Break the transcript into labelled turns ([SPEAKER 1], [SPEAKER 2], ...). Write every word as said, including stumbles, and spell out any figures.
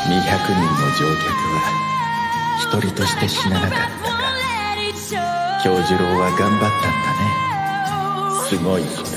[SPEAKER 1] にひゃくにんの乗客は一人として死ななかったが、杏寿郎は頑張ったんだね。すごい子だ。